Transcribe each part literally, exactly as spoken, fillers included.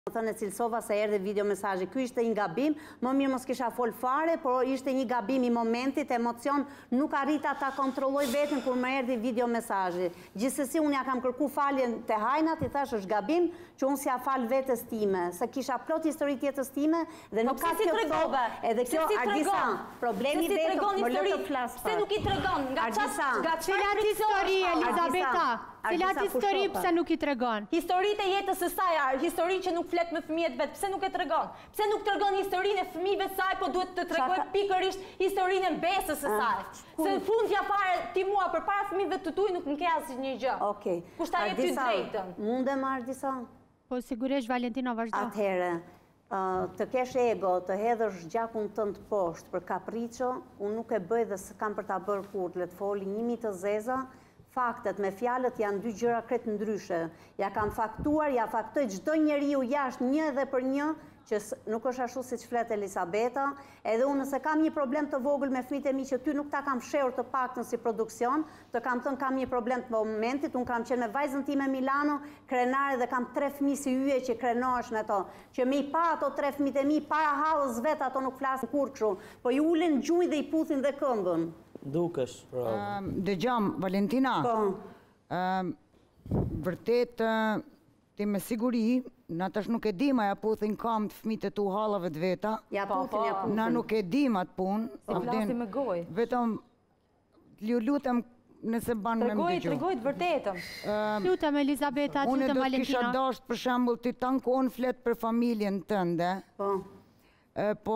Më thënë e cilësova se erdhe video mesazhi. Ky ishte një gabim, më mirë mos kisha fol fare, por ishte një gabim i momentit, emocion, nuk arrita ta kontrolloj veten kur më erdhi video mesazhi. Gjithsesi unë ja kam kërku faljen te Hajnat, i thash është gabim që unë s'ja fal vetes time, se kisha plot histori tjetës time dhe nuk ka kjo këto. Edhe kjo Ardisa, problemi vetë më lë të flas. Pse nuk i tregon? Nga çfarë? Nga cilat histori Elizabeta? Cilat histori pse nuk i tregon? Historitë e jetës së saj, histori që nuk flet me fëmijët vet, pse nuk e tregon? Pse nuk tregon historinë e fëmijëve të saj, po duhet të tregoj pikërisht historinë e mbesës së saj. Se në fund ja fare ti mua përpara fëmijëve të tuaj nuk më ke asnjë gjë. Okej. Kush ta jep ty drejtën? Mundem Ardisa? Po sigurisht Valentina vazhdo. Atëherë, të kesh ego, të hedhësh gjakun tënd poshtë për kapriço, unë nuk e bëj dhe s'kam për ta bërë kurrë, le të foli një mi të zeza. Faktet me fjalët janë dy gjëra krejt ndryshe. Ja kam faktuar, ja faktoj çdo njeriu jashtë një dhe për një, që nuk është ashtu siç flet Elisabeta, edhe unë nëse kam një problem të vogël me fëmijët e mi që ty nuk ta kam fshehur të paktën si produksion, të kam thënë kam një problem të momentit, unë kam qenë me vajzën time Milano, krenare dhe kam tre fëmijë si yje që krenohesh me to, që me i pa ato tre fëmijët e mi para hallës vet ato nuk flasin kurrë kështu, po i ulin gjuj dhe i puthin dhe këmbën. Dukesh, bravo. Dëgjom, Valentina. Po. Vërtet, ti me siguri, na tash nuk e dim, aja puthin kam të fëmijët e tu hallave të veta. Ja puthin, ja puthin. Na nuk e dim atë punë. Se flasi me gojë. Vetëm, ju lutem nëse ban me më dëgju. Tregoj të vërtetën. Lutem Elizabeta, lutem Valentina. Unë do të kisha dasht për shembull ti tankon flet për familjen tënde. Po. Po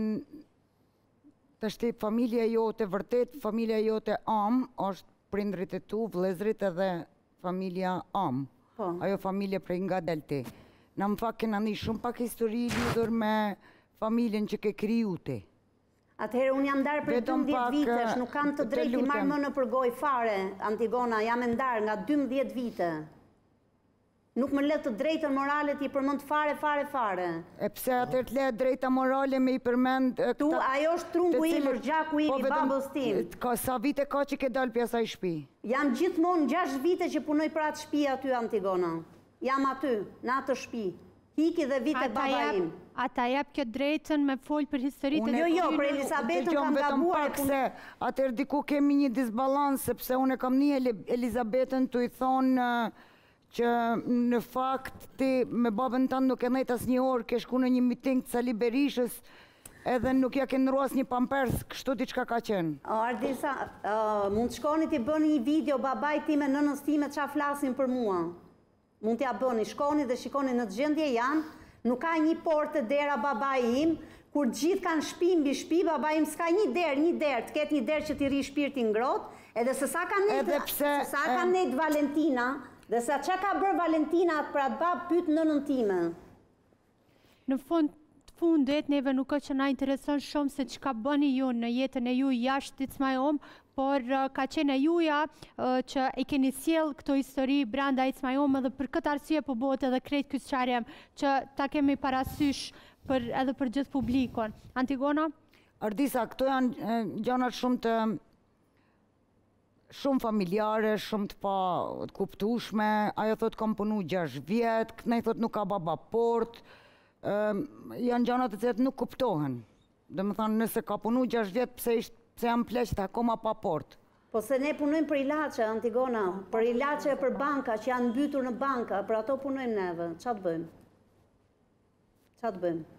të shti familja jote, vërtet, familja jote am, është prindrit e tu, vëllezrit edhe familja am. Ajo familje prej nga delti. Në më fakt kena një shumë pak histori lidhur me familjen që ke kriju ti. Atëherë unë jam ndarë për dymbëdhjetë vitesh, nuk kam të drejtë i marrë më në përgoj fare, Antigona, jam e ndarë nga dymbëdhjetë vite. Nuk më le të drejtën morale ti përmend fare, fare, fare. E pse atër të le drejta morale me i përmend... Tu, ajo është trungu im, është gjaku im, i babës tim. Sa vite ka që ke dalë pjesa i shtëpi? Jam gjithmonë gjashtë vite që punoj për atë shtëpi aty, Antigona. Jam aty, në atë shtëpi. Hiki dhe vite baba im. Ata jep këtë drejtën me folë për historitë e... Jo, jo, për Elisabetën kam gabuar. Atër diku kemi një disbalans, sepse unë kam një Elisabetën të i thonë që në fakt ti me babën tënë nuk e nejtë asë një orë, ke shku në një miting të Sali Berishës, edhe nuk ja ke nëru asë një pampers, kështu ti qka ka qenë? Ardisa, mund të shkoni t'i bëni një video babaj ti me nënës ti me qa flasin për mua. Mund t'ja bëni, shkoni dhe shikoni në të gjendje janë, nuk ka një portë dera babaj im, kur gjithë kanë shpi mbi shpi, babaj im s'ka një derë, një derë, të ketë një derë që t'i ri shpirti ngrot, edhe se sa ka nejtë Valentina, dhe sa që ka bërë Valentina atë për atë babë pytë nënën time? Në fund fundet, neve nuk është që na intereson shumë se që ka bëni ju në jetën e ju jashtë It's My Home, por ka qenë e juja që e keni sjell këto histori brenda It's My Home edhe për këtë arsye po bëhet edhe krejt ky sqarjem që ta kemi parasysh edhe për gjithë publikon. Antigona? Ardisa, këto janë gjanat shumë të shumë familjare, shumë të pa të kuptushme, ajo thot kam punu gjashtë vjetë, këtë nej thot nuk ka baba port, janë gjanat të cilat nuk kuptohen. Dhe më thanë nëse ka punu gjashtë vjetë, pse jam pleqët akoma pa port. Po se ne punojmë për ilaçe, Antigona, për ilaçe e për banka, që janë mbytur në banka, për ato punojmë neve, qa të bëjmë? Qa të bëjmë?